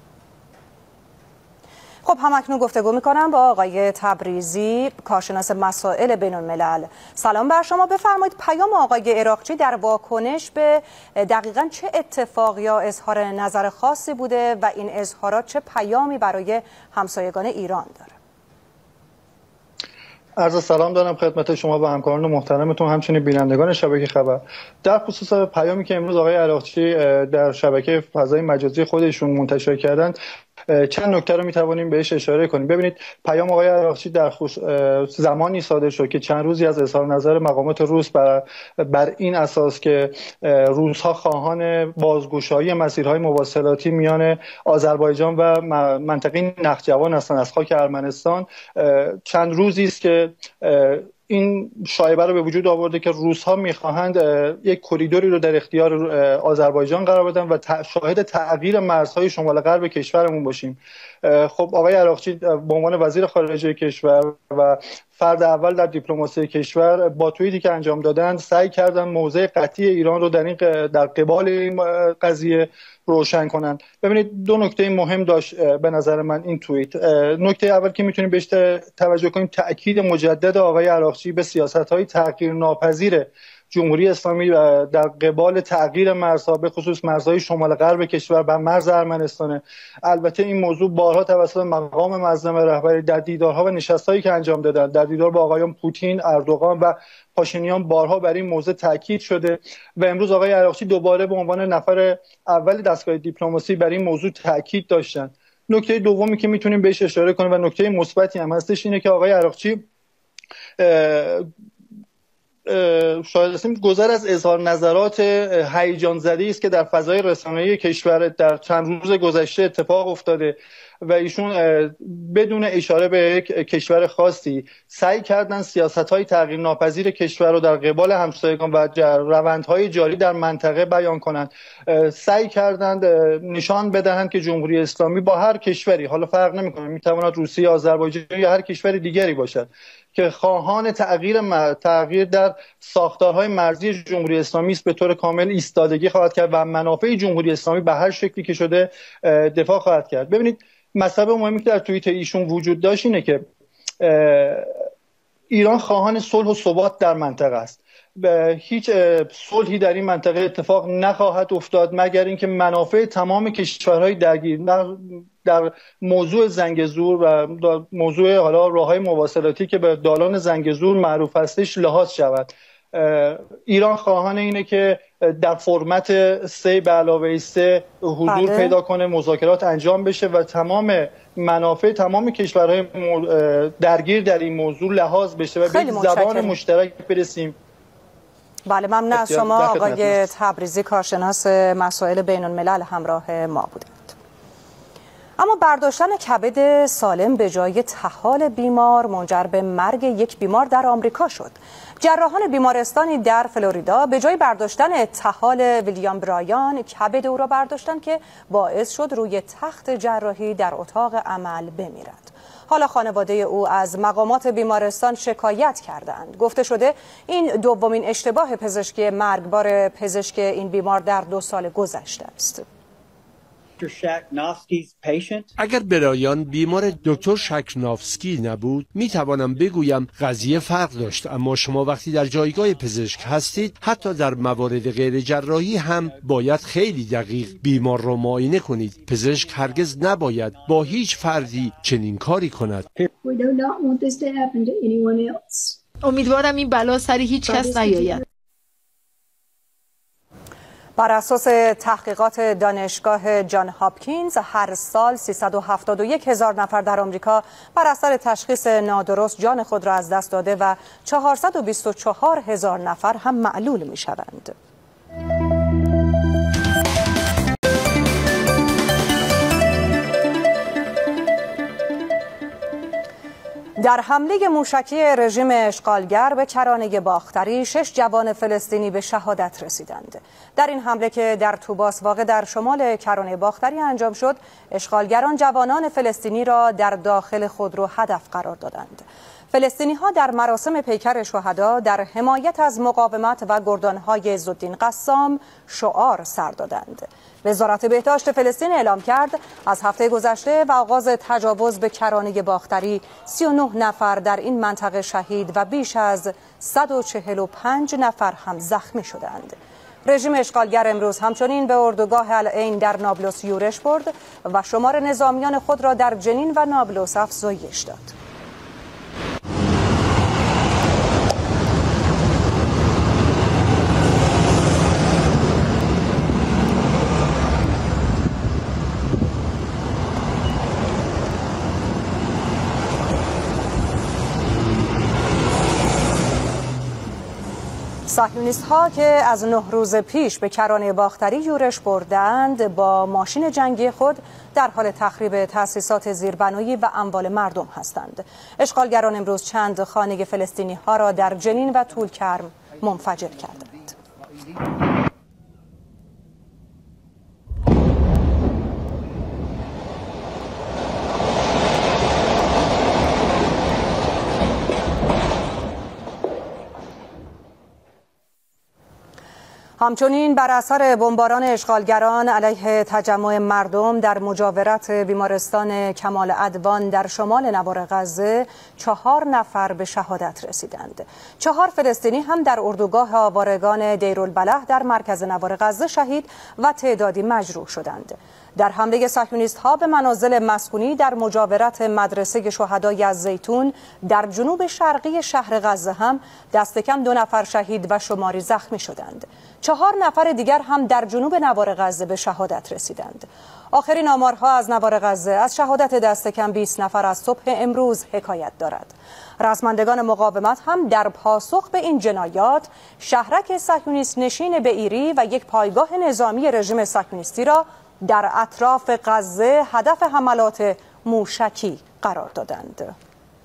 خب همکنون گفتگو میکنم با آقای تبریزی، کارشناس مسائل بین الملل. سلام بر شما. بفرمایید پیام آقای عراقچی در واکنش به دقیقاً چه اتفاق یا اظهار نظر خاصی بوده و این اظهارات چه پیامی برای همسایگان ایران داره؟ عرض سلام دارم خدمت شما و همکاران محترمتون، همچنین بینندگان شبکه خبر. در خصوص پیامی که امروز آقای عراقچی در شبکه فضای مجازی خودشون منتشر کردند، چند نکته رو میتوانیم بهش اشاره کنیم. ببینید پیام آقای عراقچی در زمانی صادر شد که چند روزی از اظهار نظر مقامات روس بر این اساس که روس‌ها خواهان بازگشایی مسیرهای مواصلاتی میان آذربایجان و منطقه نخجوان هستند از خاک ارمنستان. چند روزی است که این شایعه رو به وجود آورده که روس‌ها می‌خواهند یک کریدوری رو در اختیار آذربایجان قرار بدن و شاهد تغییر مرزهای شمال غرب کشورمون باشیم. خب آقای عراقچی به عنوان وزیر خارجه کشور و فرد اول در دیپلماسی کشور با توییتی که انجام دادند سعی کردن موضع قطعی ایران رو در قبال این قضیه روشن کنند. ببینید دو نکته مهم داشت به نظر من این توییت. نکته اول که میتونیم بهش توجه کنیم تأکید مجدد آقای عراقچی به سیاست‌های تغییر ناپذیر جمهوری اسلامی در قبال تغییر مرزها، به خصوص مرزهای شمال غرب کشور بر مرز ارمنستان. البته این موضوع بارها توسط مقام معظم رهبری در دیدارها و نشست‌هایی که انجام دادند، در دیدار با آقایان پوتین، اردوغان و پاشینیان بارها بر این موضوع تاکید شده و امروز آقای عراقچی دوباره به عنوان نفر اول دستگاه دیپلماسی بر این موضوع تاکید داشتند. نکته دومی که میتونیم بهش اشاره کنیم و نکته مثبتی هم هستش اینه که آقای عراقچی شاید هستیم گذر از اظهار نظرات هیجان زده است که در فضای رسانه‌ای کشور در چند روز گذشته اتفاق افتاده و ایشون بدون اشاره به یک کشور خاصی سعی کردن سیاست‌های تغییر ناپذیر کشور رو در قبال همسایگان و روندهای جاری در منطقه بیان کنند. سعی کردند نشان بدهند که جمهوری اسلامی با هر کشوری، حالا فرق نمی‌کنه، می‌تواند روسیه، آذربایجان یا هر کشور دیگری باشد، که خواهان تغییر در ساختارهای مرزی جمهوری اسلامی است، به طور کامل ایستادگی خواهد کرد و منافع جمهوری اسلامی به هر شکلی که شده دفاع خواهد کرد. ببینید مسئله مهمی که در توییت ایشون وجود داشت اینه که ایران خواهان صلح و ثبات در منطقه است. هیچ صلحی در این منطقه اتفاق نخواهد افتاد مگر اینکه منافع تمام کشورهای درگیر در موضوع زنگزور و موضوع حالا راههای مواصلاتی که به دالان زنگزور معروف هستش لحاظ شود. ایران خواهان اینه که در فرمت 3 به علاوه 3 حضور پیدا کنه، مذاکرات انجام بشه و تمام منافع تمام کشورهای درگیر در این موضوع لحاظ بشه و به زبان مشترک برسیم. بله، ممنون از شما آقای تبریزی، کارشناس مسائل بین الملل، همراه ما بودید. اما برداشتن کبد سالم به جای طحال بیمار منجر به مرگ یک بیمار در آمریکا شد. جراحان بیمارستانی در فلوریدا به جای برداشتن طحال ویلیام برایان کبد او را برداشتند که باعث شد روی تخت جراحی در اتاق عمل بمیرد. حالا خانواده او از مقامات بیمارستان شکایت کردند. گفته شده این دومین اشتباه پزشکی مرگبار پزشک این بیمار در 2 سال گذشته است. اگر برایان بیمار دکتر شکنافسکی نبود می توانم بگویم قضیه فرق داشت، اما شما وقتی در جایگاه پزشک هستید حتی در موارد غیر جراحی هم باید خیلی دقیق بیمار را معاینه کنید. پزشک هرگز نباید با هیچ فردی چنین کاری کند. امیدوارم این بلا سر هیچ کس نیاید. بر اساس تحقیقات دانشگاه جان هاپکینز هر سال 371,000 نفر در آمریکا بر اثر تشخیص نادرست جان خود را از دست داده و 424,000 نفر هم معلول می شوند. در حمله موشکی رژیم اشغالگر به کرانه باختری 6 جوان فلسطینی به شهادت رسیدند. در این حمله که در توباس واقع در شمال کرانه باختری انجام شد، اشغالگران جوانان فلسطینی را در داخل خودرو هدف قرار دادند. فلسطینی ها در مراسم پیکر شهدا در حمایت از مقاومت و گردانهای عزالدین قسام شعار سر دادند. وزارت بهداشت فلسطین اعلام کرد از هفته گذشته و آغاز تجاوز به کرانه باختری 39 نفر در این منطقه شهید و بیش از 145 نفر هم زخمی شدند. رژیم اشغالگر امروز همچنین به اردوگاه العین در نابلس یورش برد و شمار نظامیان خود را در جنین و نابلس افزایش داد. صهیونیست ها که از 9 روز پیش به کرانه باختری یورش بردند با ماشین جنگی خود در حال تخریب تأسیسات زیربنایی و اموال مردم هستند. اشغالگران امروز چند خانه فلسطینی ها را در جنین و طولکرم منفجر کردند. همچنین بر اثر بمباران اشغالگران علیه تجمع مردم در مجاورت بیمارستان کمال عدوان در شمال نوار غزه 4 نفر به شهادت رسیدند. 4 فلسطینی هم در اردوگاه آوارگان دیرالبلح در مرکز نوار غزه شهید و تعدادی مجروح شدند. در حمله صهیونیست ها به منازل مسکونی در مجاورت مدرسه شهدای از زیتون در جنوب شرقی شهر غزه هم دست کم 2 نفر شهید و شماری زخمی شدند. 4 نفر دیگر هم در جنوب نوار غزه به شهادت رسیدند. آخرین آمارها از نوار غزه از شهادت دست کم 20 نفر از صبح امروز حکایت دارد. رزمندگان مقاومت هم در پاسخ به این جنایات شهرک صهیونیست نشین بئیری و یک پایگاه نظامی رژیم صهیونیستی را در اطراف غزه هدف حملات موشکی قرار دادند.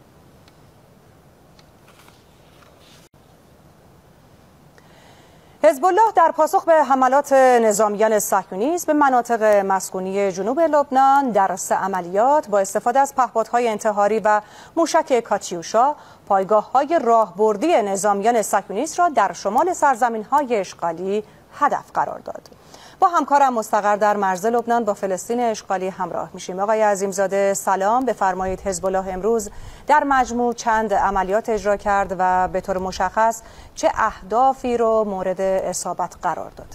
حزب الله در پاسخ به حملات نظامیان صهیونیست به مناطق مسکونی جنوب لبنان در 3 عملیات با استفاده از پهپادهای انتحاری و موشک کاتیوشا پایگاه‌های راهبردی نظامیان صهیونیست را در شمال سرزمین‌های اشغالی هدف قرار داد. با همکارم مستقر در مرز لبنان با فلسطین اشغالی همراه میشیم. آقای عظیمزاده سلام، بفرمایید. حزب الله امروز در مجموع چند عملیات اجرا کرد و به طور مشخص چه اهدافی رو مورد اصابت قرار داد؟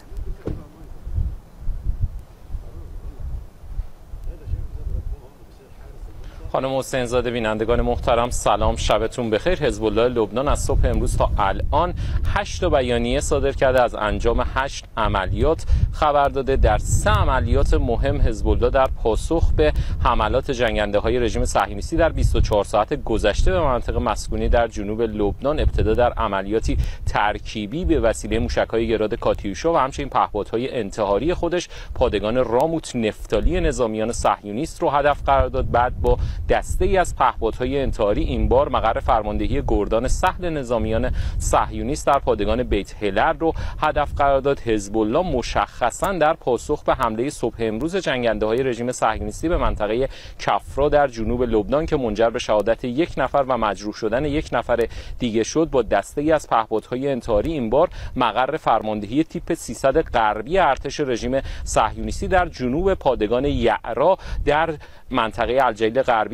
خانم حسین زاده، بینندگان محترم سلام، شبتون بخیر. حزب الله لبنان از صبح امروز تا الان 8 بیانیه صادر کرده، از انجام 8 عملیات خبر داده. در 3 عملیات مهم حزب الله در پاسخ به حملات جنگنده های رژیم صهیونیستی در 24 ساعت گذشته به مناطق مسکونی در جنوب لبنان ابتدا در عملیاتی ترکیبی به وسیله موشک‌های گراد کاتیوشا و همچنین پهپادهای انتحاری خودش پادگان راموت نفتالی نظامیان صهیونیست رو هدف قرار داد. بعد با دسته‌ای از پهپادهای انتحاری این بار مقر فرماندهی گردان سهل نظامیان صهیونیست در پادگان بیت هلر رو هدف قرار داد. حزب الله مشخصاً در پاسخ به حمله صبح امروز جنگنده‌های رژیم صهیونیستی به منطقه کفرا در جنوب لبنان که منجر به شهادت 1 نفر و مجروح شدن 1 نفر دیگه شد، با دسته‌ای از پهپادهای انتحاری این بار مقر فرماندهی تیپ 300 غربی ارتش رژیم صهیونیستی در جنوب پادگان یعرا در منطقه الجلیل غربی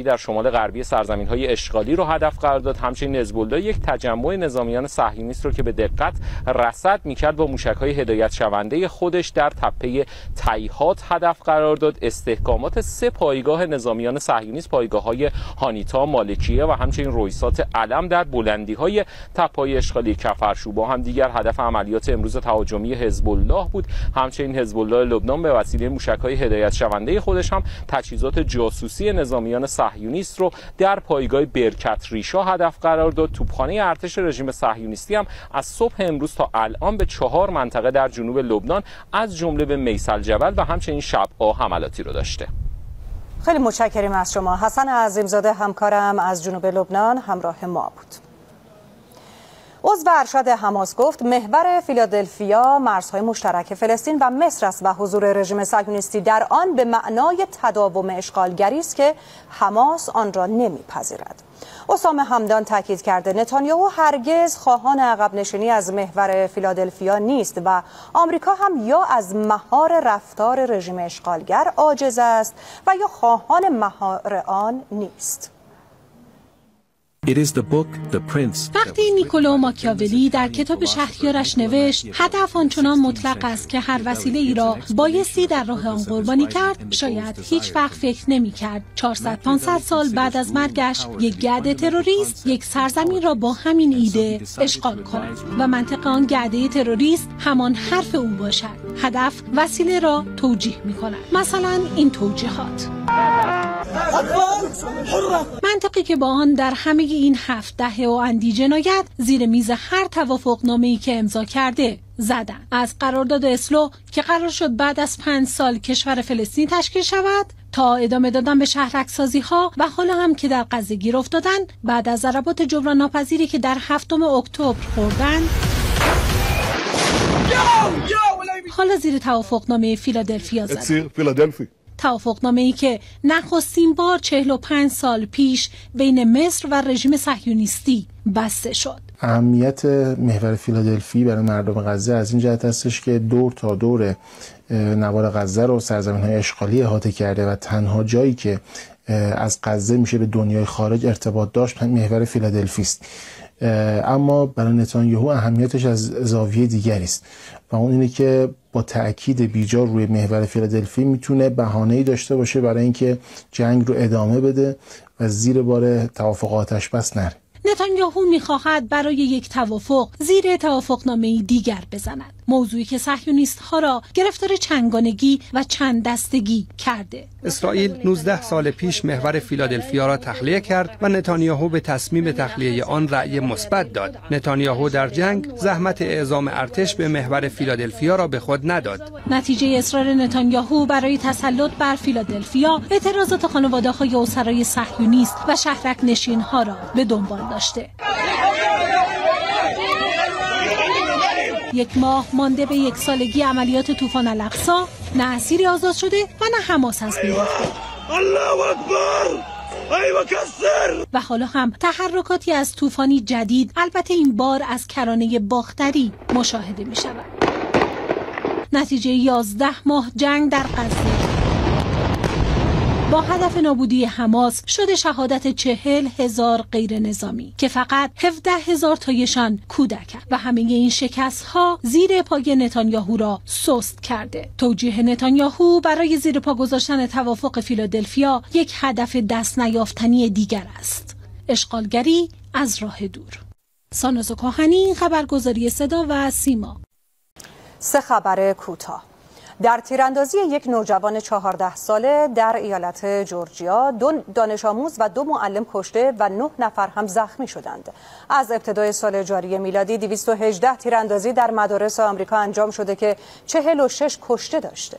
غربی در شمال غربی سرزمین‌های اشغالی رو هدف قرار داد. همچنین حزب الله یک تجمع نظامیان صهیونیست رو که به دقت رصد می‌کرد با موشک‌های هدایت شونده خودش در تپه تیهات هدف قرار داد. استحکامات 3 پایگاه نظامیان صهیونیست، پایگاه‌های هانیتا، مالکیه و همچنین رویسات علم در بلندی‌های تپه‌های اشغالی کفرشوبا هم دیگر هدف عملیات امروز تهاجمی حزب الله بود. همچنین حزب الله لبنان به وسیله موشک‌های هدایت شونده خودش هم تجهیزات جاسوسی نظامیان صهیونیست رو در پایگاه برکت ریشا هدف قرار داد. توپخانه ارتش رژیم صهیونیستی هم از صبح امروز تا الان به 4 منطقه در جنوب لبنان از جمله به میسل جبل و همچنین شبعا حملاتی رو داشته. خیلی متشکریم از شما. حسن عظیمزاده همکارم از جنوب لبنان همراه ما بود. عضو ارشد حماس گفت محور فیلادلفیا مرزهای مشترک فلسطین و مصر است و حضور رژیم صهیونیستی در آن به معنای تداوم اشغالگری است که حماس آن را نمیپذیرد. اسامه همدان تاکید کرده نتانیاهو هرگز خواهان عقب نشینی از محور فیلادلفیا نیست و آمریکا هم یا از مهار رفتار رژیم اشغالگر عاجز است و یا خواهان مهار آن نیست. وقتی نیکولو ماکیاولی در کتاب شهریارش نوشت هدف آنچنان مطلق است که هر وسیله ای را بایستی در راه آن قربانی کرد، شاید هیچ وقت فکر نمی کرد 400-500 سال بعد از مرگش یک گرد تروریست یک سرزمین را با همین ایده اشغال کند و منطق آن گرده تروریست همان حرف او باشد. هدف وسیله را توجیه می کند. مثلا این توجیهات، منطقی که با آن در همه این 7 دهه و اندی جنایت زیر میز هر توافقنامه‌ای که امضا کرده زدن. از قرارداد اسلو که قرار شد بعد از 5 سال کشور فلسطین تشکیل شود تا ادامه دادن به شهرک‌سازی ها و حالا هم که در غزه گیر افتادن بعد از ضربات جبران ناپذیری که در 7 اکتبر خوردند، حالا زیر توافقنامه فیلادلفیا زدن. توافقنامه‌ای که نخستین بار 45 سال پیش بین مصر و رژیم صهیونیستی بسته شد. اهمیت محور فیلادلفی برای مردم غزه از این جهت هستش که دور تا دور نوار غزه رو سرزمین‌های اشغالی احاطه کرده و تنها جایی که از غزه میشه به دنیای خارج ارتباط داشت محور فیلادلفی است. اما برای نتانیاهو اهمیتش از زاویه دیگری است و اون اینه که با تأکید بیجا روی محور فیلادلفی میتونه بهانه‌ای داشته باشه برای اینکه جنگ رو ادامه بده و زیر بار توافق آتش بس نره. نتانیاهو می‌خواهد برای یک توافق زیر توافقنامه‌ای دیگر بزند، موضوعی که صهیونیست‌ها را گرفتار چنگانگی و چند دستگی کرده. اسرائیل 19 سال پیش محور فیلادلفیا را تخلیه کرد و نتانیاهو به تصمیم تخلیه آن رأی مثبت داد. نتانیاهو در جنگ زحمت اعزام ارتش به محور فیلادلفیا را به خود نداد. نتیجه اصرار نتانیاهو برای تسلط بر فیلادلفیا اعتراضات خانواده‌های اسرای صهیونیست و شهرک نشین‌ها را به دنبال داشته. 1 ماه مانده به 1 سالگی عملیات طوفان الاقصی، نه اسیری آزاد شده و نه حماس از بین رفته. الله اکبر! و حالا هم تحرکاتی از طوفانی جدید، البته این بار از کرانه باختری مشاهده می شود. نتیجه 11 ماه جنگ در غزه با هدف نابودی حماس شده شهادت 40,000 غیر نظامی که فقط 17,000 تایشان کودکند و همه این شکست ها زیر پای نتانیاهو را سست کرده. توجیه نتانیاهو برای زیر پا گذاشتن توافق فیلادلفیا یک هدف دست نیافتنی دیگر است: اشغالگری از راه دور. ساناز کاهنی، خبرگزاری صدا و سیما. 3 خبر کوتاه. در تیراندازی یک نوجوان 14 ساله در ایالت جورجیا 2 دانش آموز و 2 معلم کشته و 9 نفر هم زخمی شدند. از ابتدای سال جاری میلادی 218 تیراندازی در مدارس آمریکا انجام شده که 46 کشته داشته.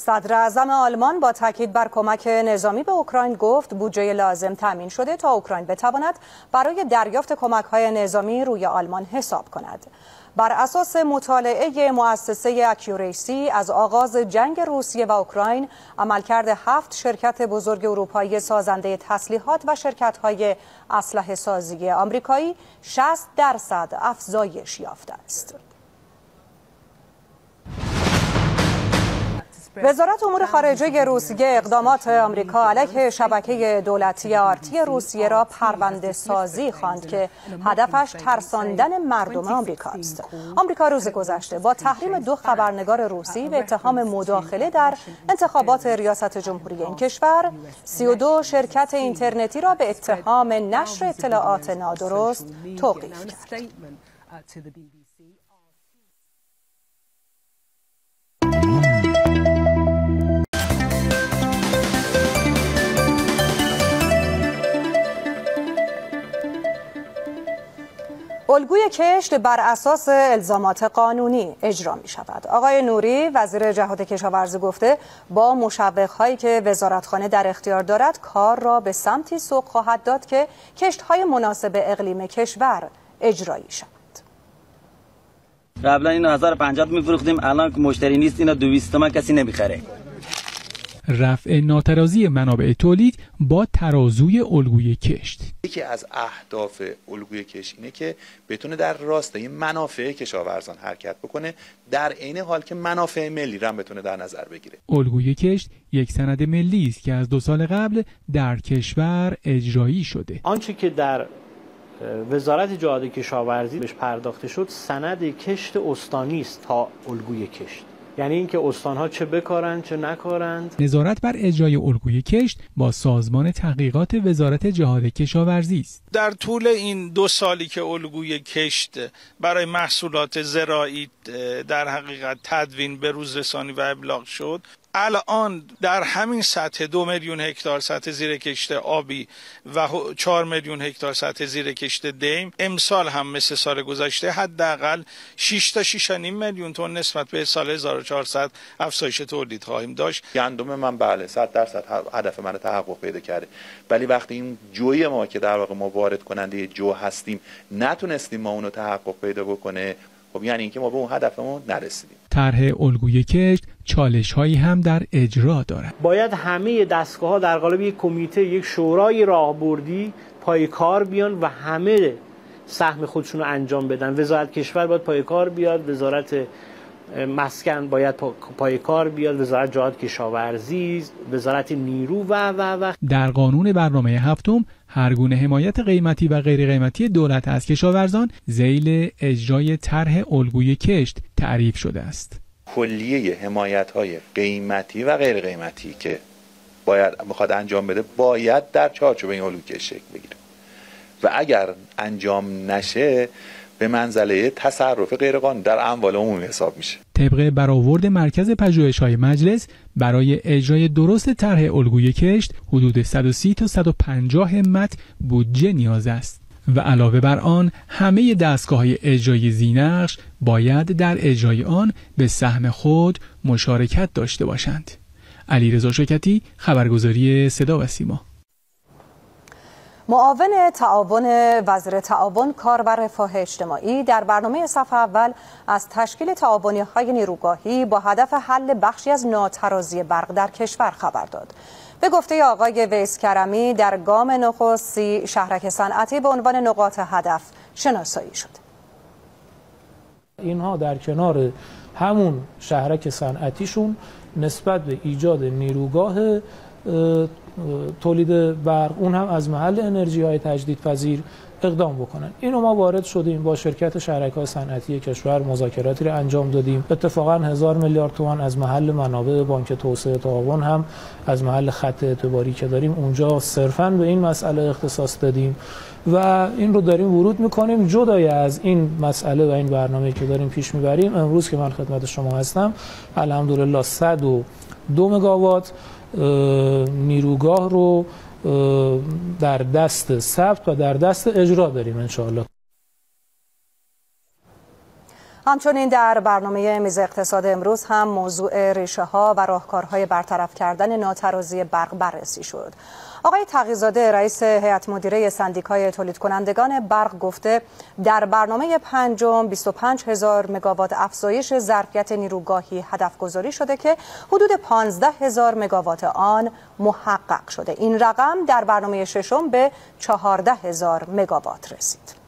صدر اعظم آلمان با تاکید بر کمک نظامی به اوکراین گفت بودجه لازم تامین شده تا اوکراین بتواند برای دریافت کمک‌های نظامی روی آلمان حساب کند. بر اساس مطالعه مؤسسه اکیوریسی از آغاز جنگ روسیه و اوکراین، عملکرد 7 شرکت بزرگ اروپایی سازنده تسلیحات و شرکت‌های اسلحه سازی آمریکایی 60% افزایش یافته است. وزارت امور خارجه روسیه اقدامات آمریکا علیه شبکه دولتی آرتی روسیه را پرونده سازی خواند که هدفش ترساندن مردم آمریکا است. آمریکا روز گذشته با تحریم 2 خبرنگار روسی به اتهام مداخله در انتخابات ریاست جمهوری این کشور، 32 شرکت اینترنتی را به اتهام نشر اطلاعات نادرست توقیف کرد. الگوی کشت بر اساس الزامات قانونی اجرا می شود. آقای نوری وزیر جهاد کشاورزی گفته با مشوق‌هایی که وزارتخانه در اختیار دارد کار را به سمتی سوق خواهد داد که کشت‌های مناسب اقلیم کشور اجرایی شود. قبلا اینو 1050 می‌فروختیم، الان که مشتری نیست اینا 200 تومن کسی نمی‌خره. رفع ناترازی منابع تولید با ترازوی الگوی کشت. یکی از اهداف الگوی کشت اینه که بتونه در راستای منافع کشاورزان حرکت بکنه، در عین حال که منافع ملی را بتونه در نظر بگیره. الگوی کشت یک سند ملی است که از 2 سال قبل در کشور اجرایی شده. آنچه که در وزارت جهاد کشاورزی بهش پرداخته شد سند کشت استانی است تا الگوی کشت. یعنی اینکه استان‌ها چه بکارند چه نکارند. نظارت بر اجرای الگوی کشت با سازمان تحقیقات وزارت جهاد کشاورزی است. در طول این 2 سالی که الگوی کشت برای محصولات زراعی در حقیقت تدوین به روز رسانی و ابلاغ شد، الان در همین سطح 2 میلیون هکتار سطح زیر کشت آبی و 4 میلیون هکتار سطح زیر کشت دیم، امسال هم مثل سال گذشته حداقل 6 تا 6.5 میلیون تن نسبت به سال 1400 افزایش تولید خواهیم داشت. گندم من بله 100% هدف من تحقق پیدا کرده، ولی وقتی این جوی ما که در واقع ما وارد کننده جو هستیم نتونستیم ما اونو تحقق پیدا بکنه، خب یعنی اینکه ما به اون هدفمون نرسیدیم. طرح الگوی کشت چالش‌هایی هم در اجرا دارد. باید همه دستگاه‌ها در قالب یک کمیته، یک شورای راهبردی پای کار بیان و همه سهم خودشون رو انجام بدن. وزارت کشور باید پای کار بیاد، وزارت مسکن باید پای کار بیاد، وزارت جهاد کشاورزی، وزارت نیرو و در قانون برنامه هفتم هر گونه حمایت قیمتی و غیر قیمتی دولت از کشاورزان ذیل اجرای طرح الگوی کشت تعریف شده است. کلیه حمایت‌های قیمتی و غیر قیمتی که میخواد انجام بده باید در چارچوب این الگوی کشت شکل بگیره و اگر انجام نشه به منزله تصرف غیرقانونی در اموال عمومی حساب میشه. طبق برآورد مرکز پژوهش‌های مجلس برای اجرای درست طرح الگوی کشت حدود 130 تا 150 همت بودجه نیاز است و علاوه بر آن همه دستگاه‌های اجرایی ذی‌نقش باید در اجرای آن به سهم خود مشارکت داشته باشند. علیرضا شوکتی، خبرگزاری صدا و سیما. معاون تعاون وزیر تعاون، کار و رفاه اجتماعی در برنامه صف اول از تشکیل تعاونی‌های نیروگاهی با هدف حل بخشی از ناترازی برق در کشور خبر داد. به گفته آقای ویس کرمی در گام نخستی شهرک صنعتی به عنوان نقاط هدف شناسایی شد. اینها در کنار همون شهرک صنعتیشون نسبت به ایجاد نیروگاه تولید برق، اون هم از محل انرژی های تجدیدپذیر اقدام بکنن. اینو ما وارد شدیم با شرکت شرکای صنعتی کشور، مذاکراتی رو انجام دادیم. اتفاقا 1000 میلیارد تومان از محل منابع بانک توسعه تعاون هم از محل خط اعتباری که داریم اونجا صرفاً به این مسئله اختصاص دادیم و این رو داریم ورود میکنیم. جدای از این مسئله و این برنامه که داریم پیش میبریم، امروز که من خدمت شما هستم الحمدلله 102 مگاوات نیروگاه رو در دست ثبت و در دست اجرا داریم انشاءالله. همچنین در برنامه میز اقتصاد امروز هم موضوع ریشه ها و راهکارهای برطرف کردن ناترازی برق بررسی شد. آقای تقی‌زاده رئیس هیئت مدیره سندیکای تولید کنندگان برق گفته در برنامه پنجم 25,000 مگاوات افزایش ظرفیت نیروگاهی هدف گذاری شده که حدود 15,000 مگاوات آن محقق شده. این رقم در برنامه ششم به 14,000 مگاوات رسید.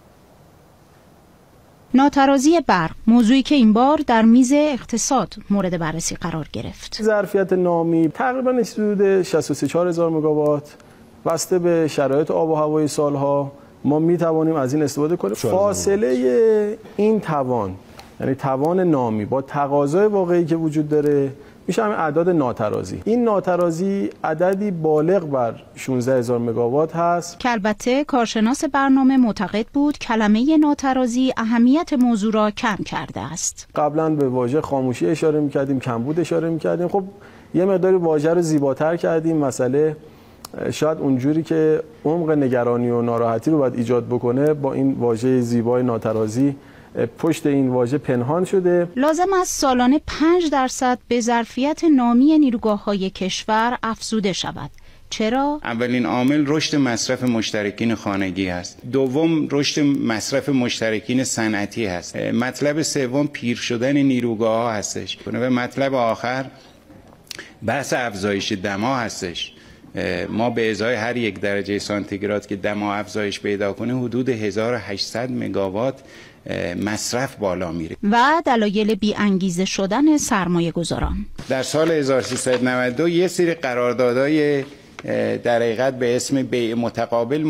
ناترازی برق، موضوعی که این بار در میز اقتصاد مورد بررسی قرار گرفت. ظرفیت نامی تقریبا حدود 63,000 مگاوات، بسته به شرایط آب و هوای سالها ما می توانیم از این استفاده کنیم. فاصله این توان، یعنی توان نامی با تقاضای واقعی که وجود داره، میشه همین اعداد ناترازی. این ناترازی عددی بالغ بر 16,000 مگاوات هست که البته کارشناس برنامه معتقد بود کلمه ناترازی اهمیت موضوع را کم کرده است. قبلا به واژه خاموشی اشاره می‌کردیم، کمبود اشاره می‌کردیم. خب یه مقداری واژه رو زیباتر کردیم. مسئله شاید اونجوری که عمق نگرانی و ناراحتی رو باید ایجاد بکنه با این واژه زیبای ناترازی پشت این واژه پنهان شده. لازم است سالانه 5% به ظرفیت نامی نیروگاه‌های کشور افزوده شود. چرا؟ اولین عامل رشد مصرف مشترکین خانگی است. دوم رشد مصرف مشترکین صنعتی است. مطلب سوم پیر شدن نیروگاه‌ها هستش. و مطلب آخر بحث افزایش دما هستش. ما به ازای هر 1 درجه سانتیگراد که دما افزایش پیدا کنه حدود 1800 مگاوات مصرف بالا میره. و دلایل بی انگیزه شدن سرمایه گذاران. در سال 1392 یه سری قراردادهای در حقیقت به اسم بیع متقابل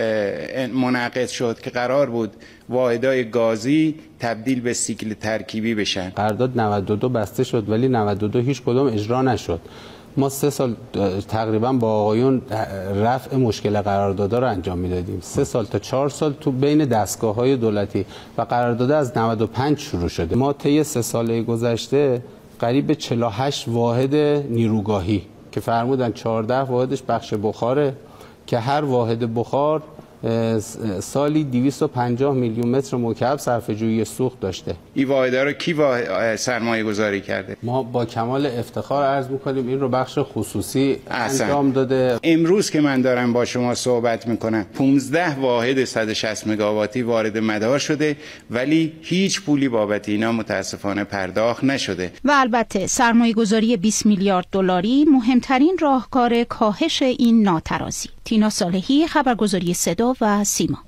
منعقد شد که قرار بود واحدهای گازی تبدیل به سیکل ترکیبی بشن. قرارداد 92 بسته شد ولی 92 هیچ کدوم اجرا نشد. ما 3 سال تقریبا با آقایون رفع مشکل قراردادها رو انجام میدادیم. 3 سال تا 4 سال تو بین دستگاه‌های دولتی و قرارداد از 95 شروع شده. ما طی 3 ساله گذشته قریب به 48 واحد نیروگاهی که فرمودن 14 واحدش بخش بخاره که هر واحد بخار سالی 250 میلیون متر مکعب صرفه‌جویی سوخت داشته. این واحدها رو کی سرمایه گذاری کرده؟ ما با کمال افتخار عرض می‌کنیم این رو بخش خصوصی انجام داده. امروز که من دارم با شما صحبت می‌کنم 15 واحد 160 مگاواتی وارد مدار شده ولی هیچ پولی بابت اینا متاسفانه پرداخت نشده. و البته سرمایه گذاری 20 میلیارد دلاری مهمترین راهکار کاهش این ناترازی. تینا صالحی، خبرگزاری صدا و سیما.